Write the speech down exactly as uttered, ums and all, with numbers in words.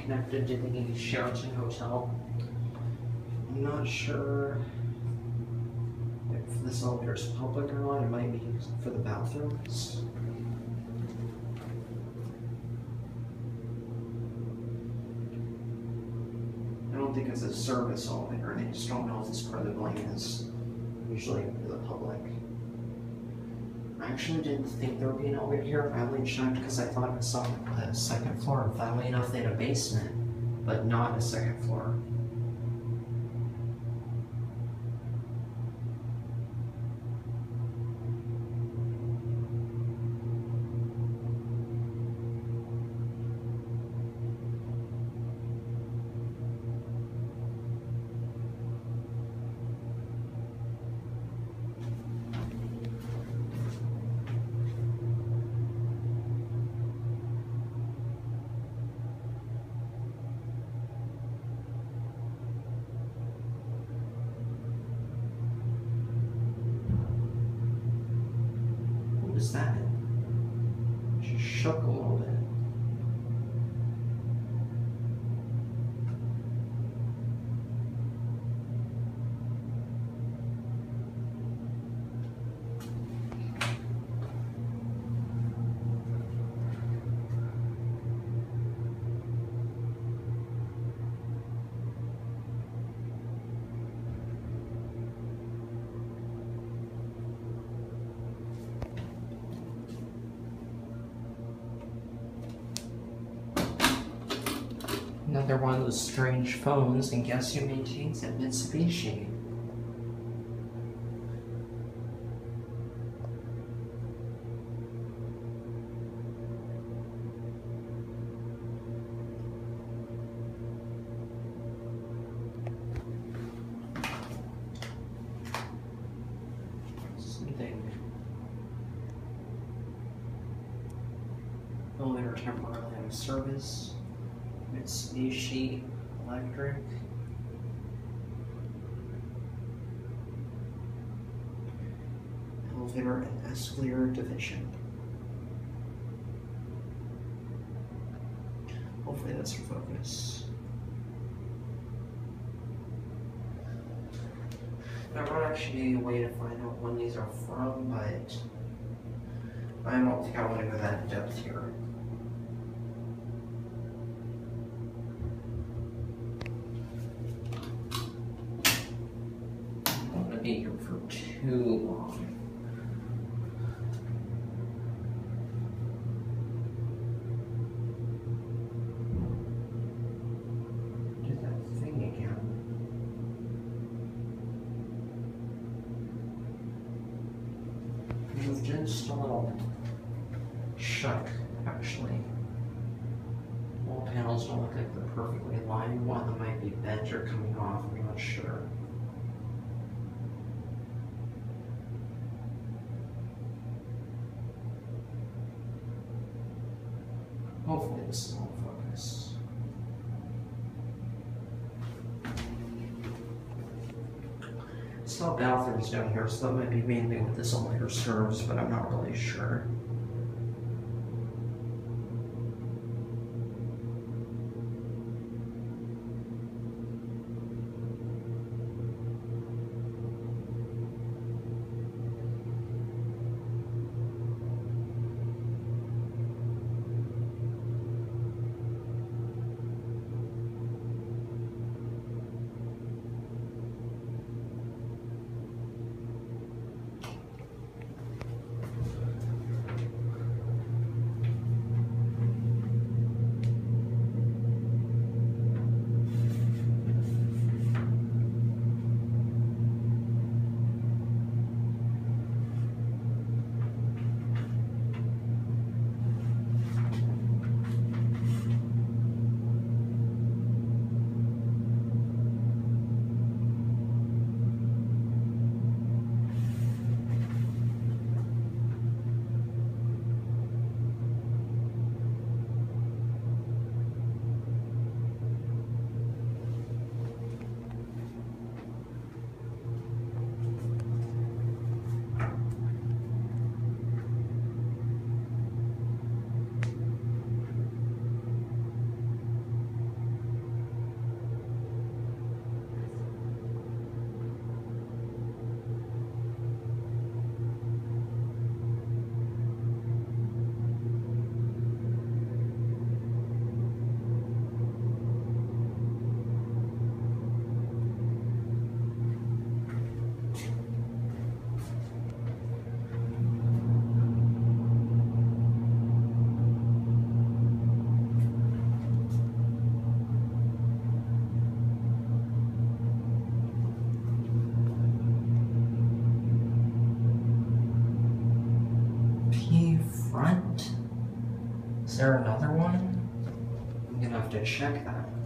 connected to the Sheraton Hotel. I'm not sure if this elevator is public or not. It might be for the bathrooms. I don't think it's a service elevator, and I just don't know if this part of the building is usually for the public. I actually didn't think there would be an elevator here. I only checked because I thought I saw a second floor. And finally enough, they had a basement, but not a second floor. What was that? She shook a little bit. Another one of those strange phones, and guess who maintains it? Mitsubishi. Something. Elevator temporarily out of service. Mitsubishi Electric. Elevator and escalator division. Hopefully that's your focus. There might actually be a way to find out when these are from, but I don't think I want to go that in depth here. Be here for too long. Do that thing again. It was just a little shook, actually. Wall panels don't look like they're perfectly aligned. One of them might be bent or coming off, I'm not sure. Hopefully this is all focus. I saw bathrooms down here, so that might be mainly what this elevator serves, but I'm not really sure. Is there another one? I'm gonna have to check that.